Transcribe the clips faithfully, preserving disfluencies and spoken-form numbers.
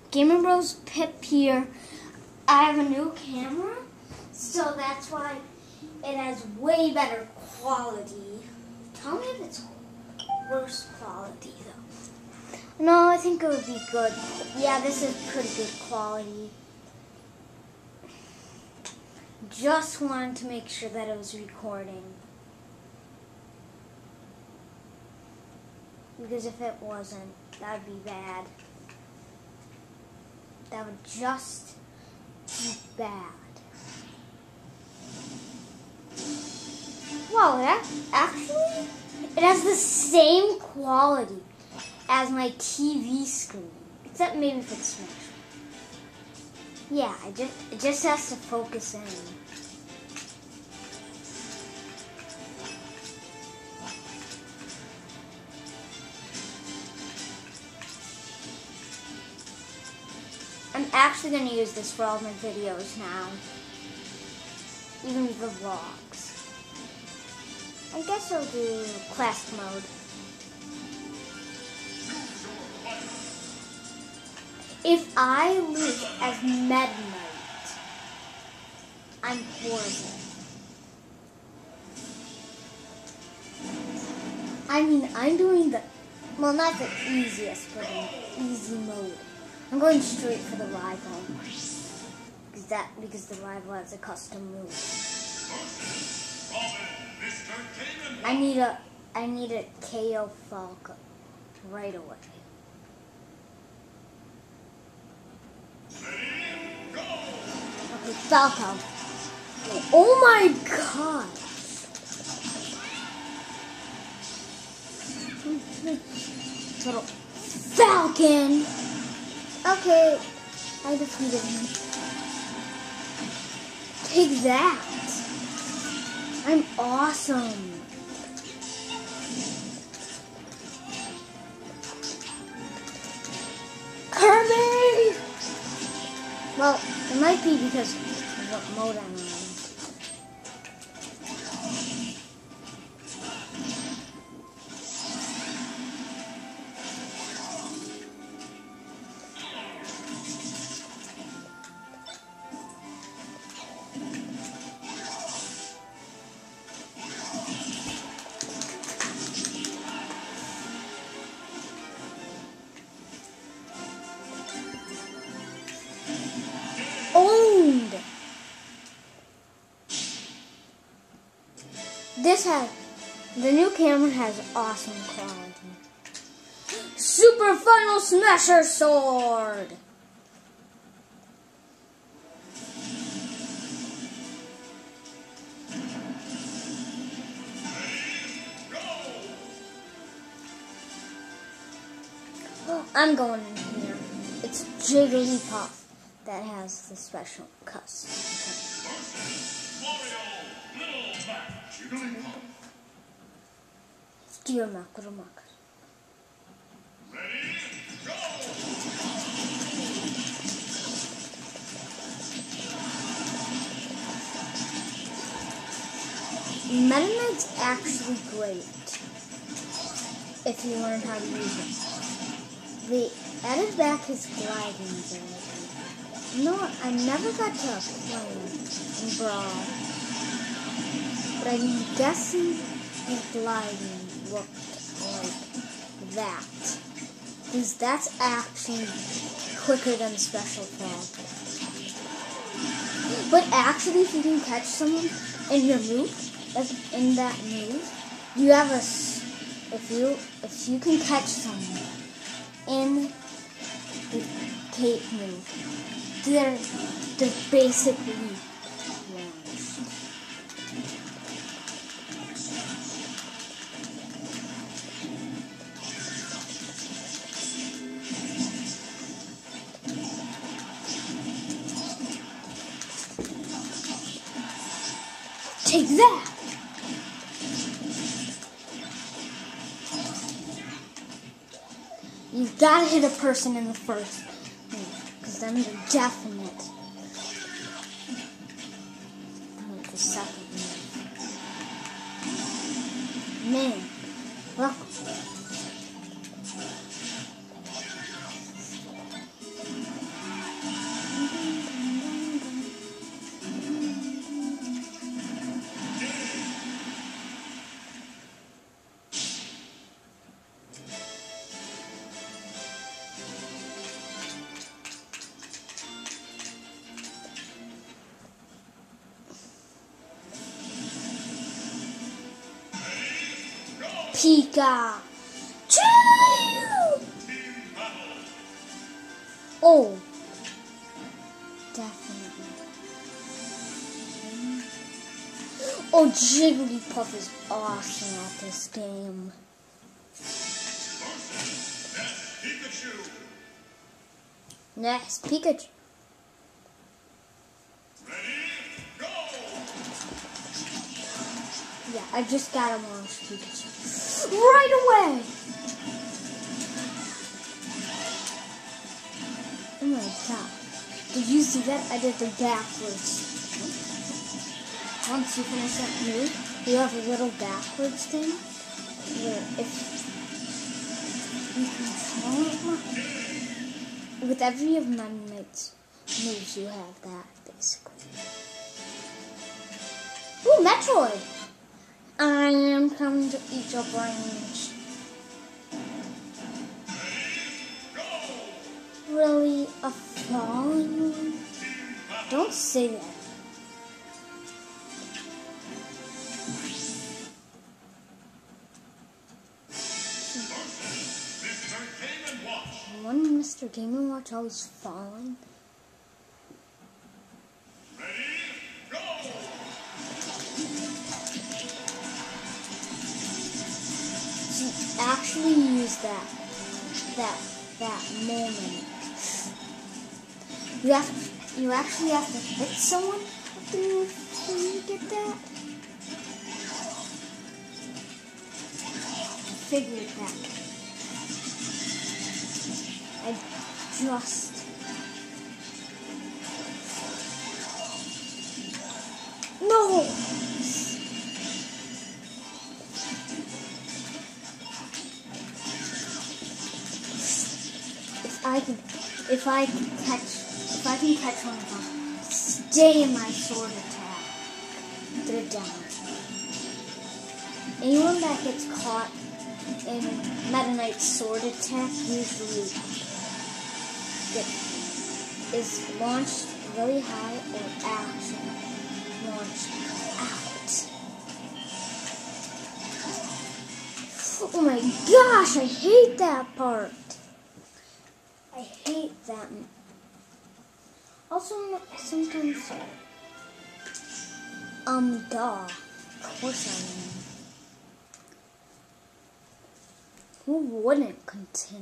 Gamer Bros Pip here. I have a new camera, so that's why it has way better quality. Tell me if it's worse quality though. No, I think it would be good. Yeah, this is pretty good quality. Just wanted to make sure that it was recording. Because if it wasn't, that would be bad. That would just be bad. Wow, that actually, it has the same quality as my T V screen. Except maybe if it's smashed. Yeah, it just, it just has to focus in. I'm actually going to use this for all my videos now. Even the vlogs. I guess I'll do classic mode. If I lose as Meta Knight, I'm horrible. I mean, I'm doing the, well, not the easiest, but an easy mode. I'm going straight for the rival. Because that because the rival has a custom move. I need a I need a K O Falco right away. Okay, Falco. Oh my god! Little Falcon! Okay, I defeated him. Take that! I'm awesome! Kirby! Well, it might be because of what mode I'm on. This has, the new camera has awesome quality. Super Final Smasher Sword! I'm going in here. It's Jigglypuff that has the special custom. Stiermak, Rumak. Ready, go! Meta Knight's actually great if you learn how to use it. They added back his gliding ability. You know what? I never got to play him in Brawl. But I'm guessing his gliding looked like that. Because that's actually quicker than special fall. But actually, if you can catch someone in your move, in that move, you have a, if you, if you can catch someone in the cape move, they're, they're basically launched. Take that! You've got to hit a person in the first move, because then they're definite. The second move. Man, look. Pika. Oh, definitely. Oh, Jigglypuff is awesome at this game. Next, Pikachu. Yeah, I just got him on Pikachu. Right away! Oh my god. Did you see that? I did the backwards. Once you finish that move, you have a little backwards thing where if you control it, with every of my mates moves, you have that basically. Ooh, Metroid! I am coming to eat your brains. Really? A falling one? Don't say that. One Mister Game and Watch always falling. She actually used that, that, that moment. You have, you actually have to hit someone after you, after you get that. Figured that. I just no. If I can, if I can catch, if I can catch one of them, stay in my sword attack. They're down. Anyone that gets caught in Meta Knight's sword attack usually get, is launched really high or actually launched out. Oh my gosh, I hate that part. I hate that. Also, sometimes, um, duh. Of course I am. Who wouldn't continue?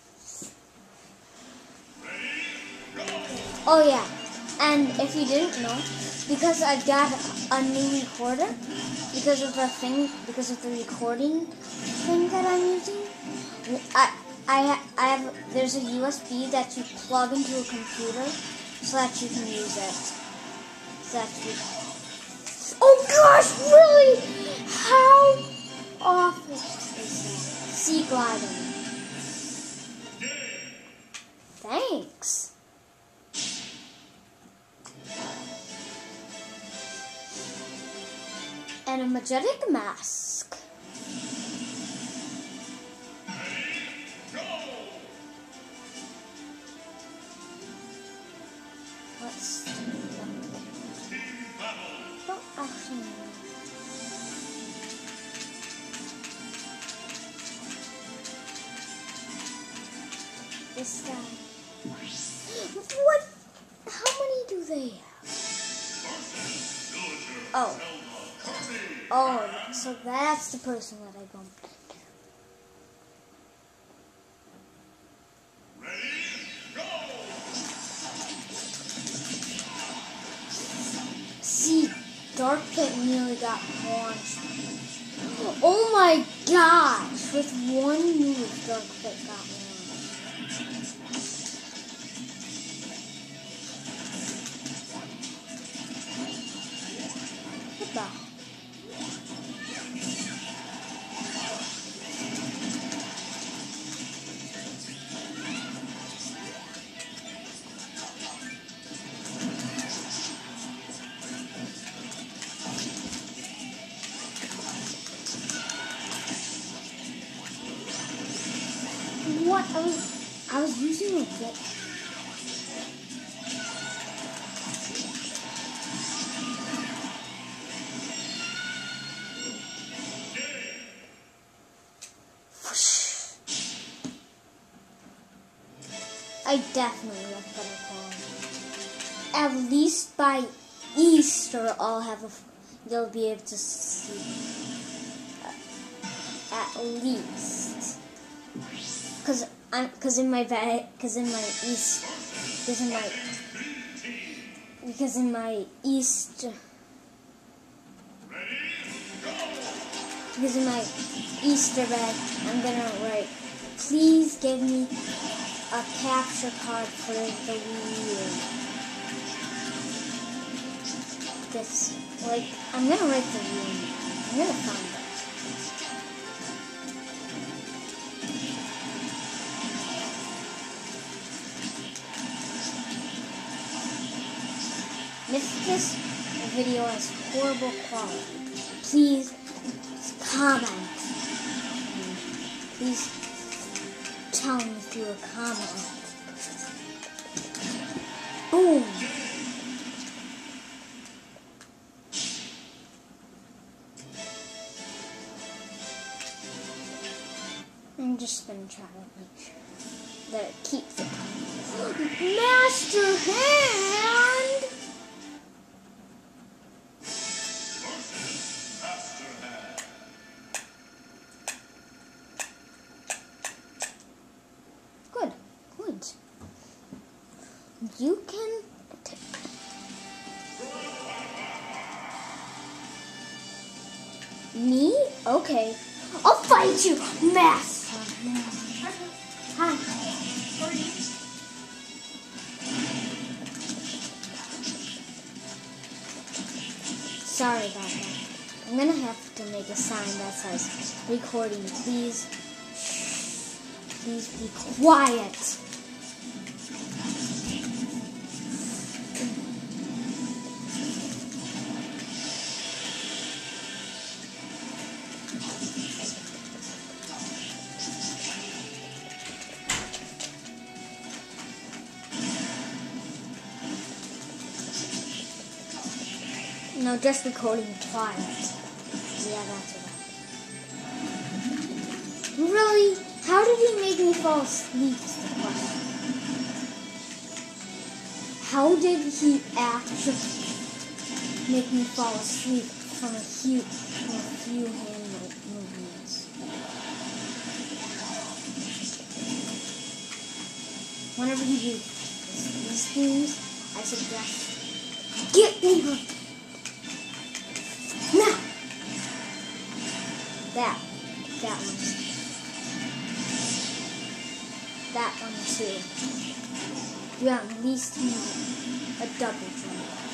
Oh yeah, and if you didn't know, because I got a new recorder, because of the thing, because of the recording thing that I'm using, I I I have there's a U S B that you plug into a computer so that you can use it. So that you. Oh gosh, really? How awful is that? Sea gliding. Thanks. And a magnetic mask. Let's do that. Don't actually know. This guy. What? How many do they have? Oh. Oh, so that's the person that I bumped into. See, Dark Pit nearly got launched. Oh my gosh! With one move, Dark Pit got launched. What the? What? I was, I was using a bit. I definitely have better quality. At least by Easter, I'll have a. You'll be able to see. At least, cause I'm, cause in my bed, cause in my East, cause in my, because in my Easter. Because in my Easter egg, I'm gonna write, please give me a capture card for the Wii U. This, like, I'm gonna write the Wii U. I'm gonna find it. If this video has horrible quality, please comment. Please tell me through a comment. Boom! I'm just gonna try to make sure that it keeps it. Master Hand! Good, good. You can. T Me? Okay. I'll fight you, Master. Hi. Sorry about that. I'm gonna have to make a sign that says recording. Please, please be quiet. No, just recording Twilight. Yeah, that's it. Really? How did he make me fall asleep is the question. How did he actually make me fall asleep from a few, from a few hand movements? Whenever you do these things, I suggest get me her. Now, that, that one, that one too. You at least need a double jump.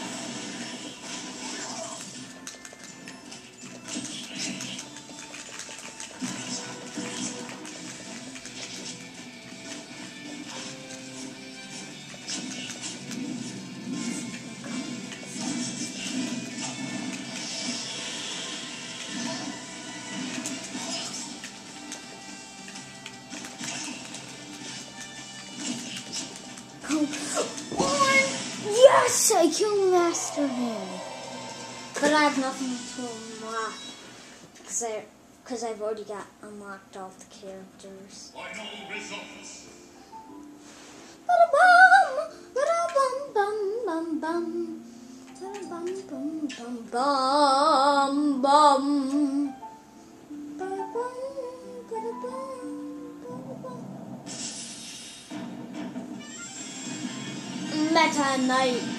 Yes, I killed Master Hand. But I have nothing to unlock. Because I, because I've already got unlocked all the characters. Final results. Ba-da-bum, ba-da-bum, bum, bum, bum. Ba-da-bum, bum, bum, bum, bum. Ba-da-bum, ba-da-bum, ba-da-bum. Meta Knight.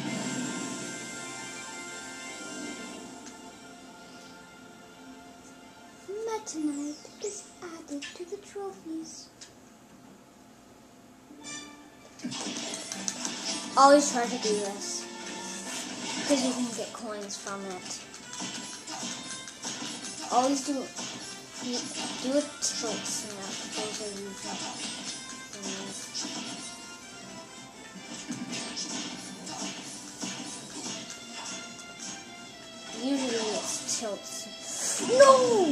Meta Knight is added to the trophies. Always try to do this, because you can get coins from it. Always do, do, do a tilt snap. Those are usually things. Usually it's tilts. No!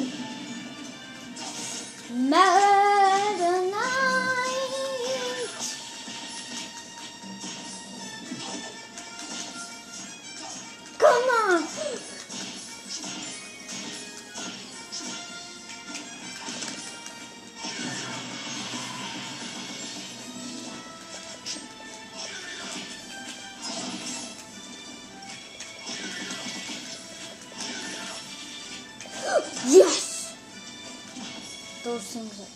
Meta Knight! Come on! things like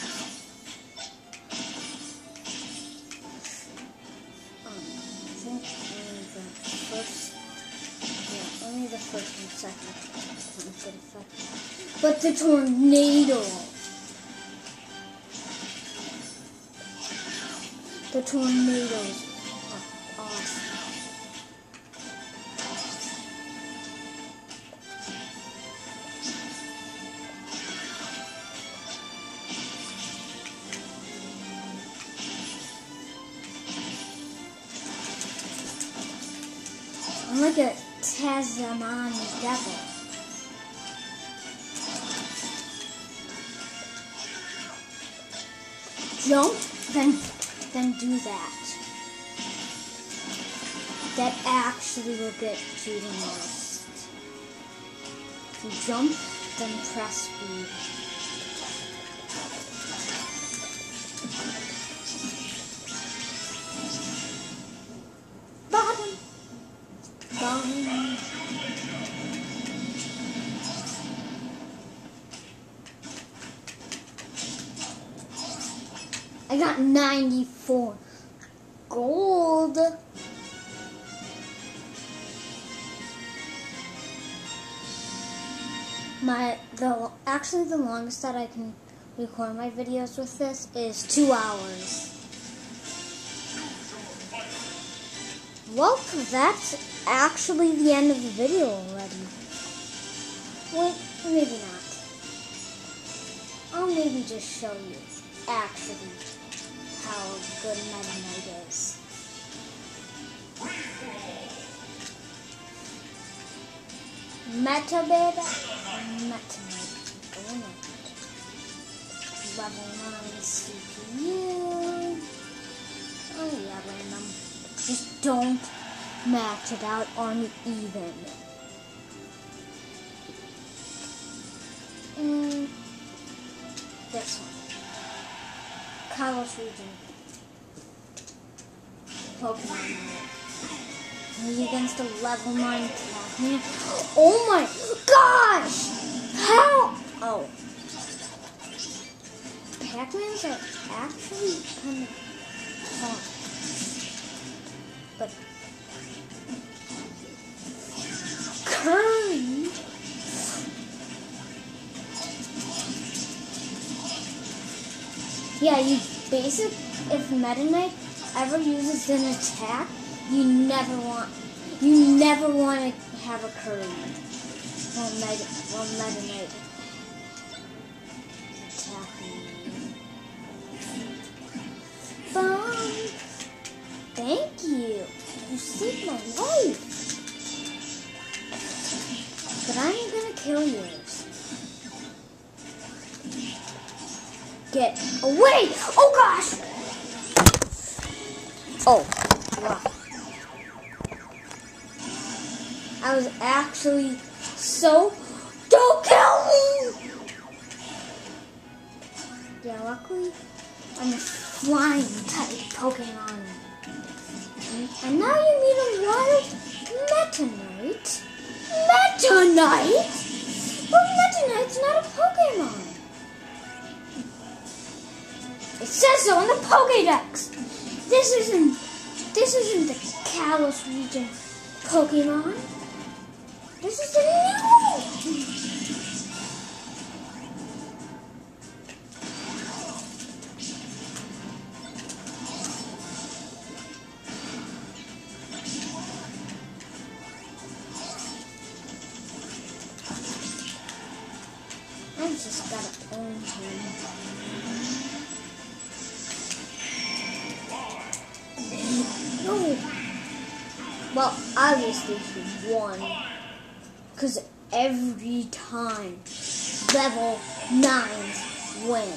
um, I think only the first, yeah, only the first and second ones get affected. But the tornado, the tornadoes are awesome. I'm like a Tasmanian devil. Jump, then, then do that. That actually will get you the most. If you jump, then press B. Bottom. Bottom. I got ninety-four gold. My the actually the longest that I can record my videos with this is two hours. Well, that's actually the end of the video already. Wait, maybe not. I'll maybe just show you actually how good Meta Knight is. Meta Beta, Meta Knight, level nine C P U. Oh yeah, random. Just don't match it out on even. Mm, this one. Kalos region. Pokemon. Me against a level nine Pac-Man. Oh my gosh! How? Oh. Pac-Mans are actually kind of fun. But Curry. Yeah, you basic, if Meta Knight ever uses an attack, you never want, you never want to have a Curry. Well, Meta, well, Meta Knight attacking. Bye. Thank you. You saved my life. But I'm gonna kill yours. Get away! Oh gosh! Oh, wow. I was actually so... Don't kill me! Yeah, luckily, I'm a flying type Pokemon. And now you meet a wild Meta Knight. Meta Knight? Well, Meta Knight's not a Pokemon. It says so in the Pokédex. This isn't, this isn't the Kalos region Pokemon. This is the new. I just gotta own him. No. Well, obviously he won. Because every time level nines win.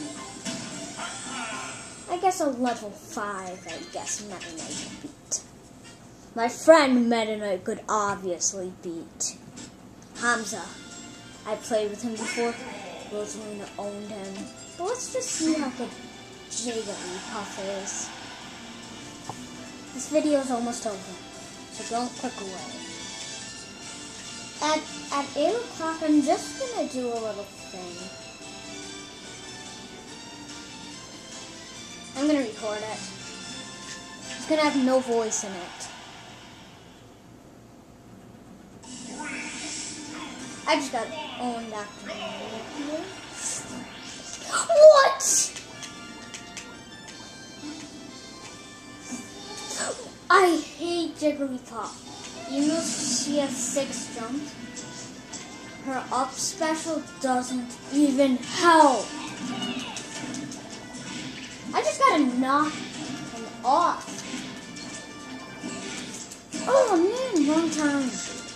I guess a level five, I guess Meta Knight could beat. My friend Meta Knight could obviously beat Hamza. I played with him before. Rosalina owned him. But let's just see how good Jigglypuff is. This video is almost over, so don't click away. At, at eight o'clock, I'm just going to do a little thing. I'm gonna record it. It's gonna have no voice in it. I just got owned after me. What? I hate Jigglypuff. Even though she has six jumps, her up special doesn't even help. I just gotta knock him off. Oh man, wrong time.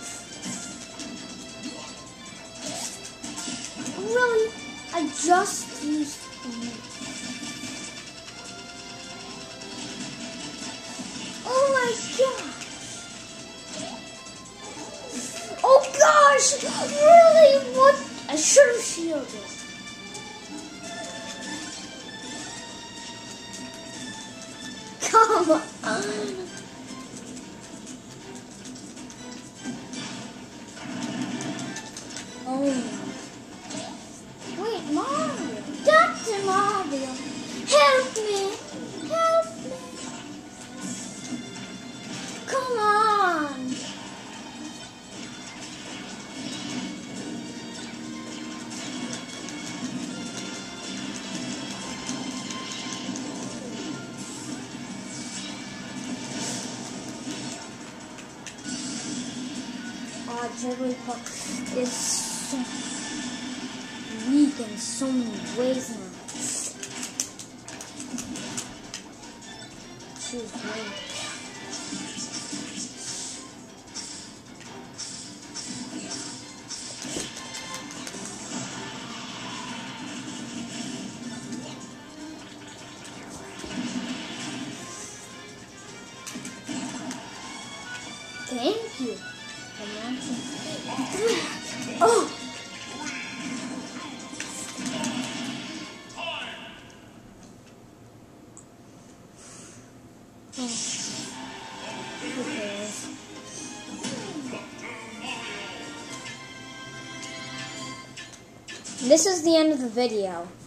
Really? I just used Oh my gosh! Oh gosh! Really? What? I should have shielded. Come on! Oh. Wait, Mario! Doctor Mario! Help me! Help me! Come on! Ah, Jigglypuff is so weak in so many ways now. She's great. Thank you. Oh! This is the end of the video.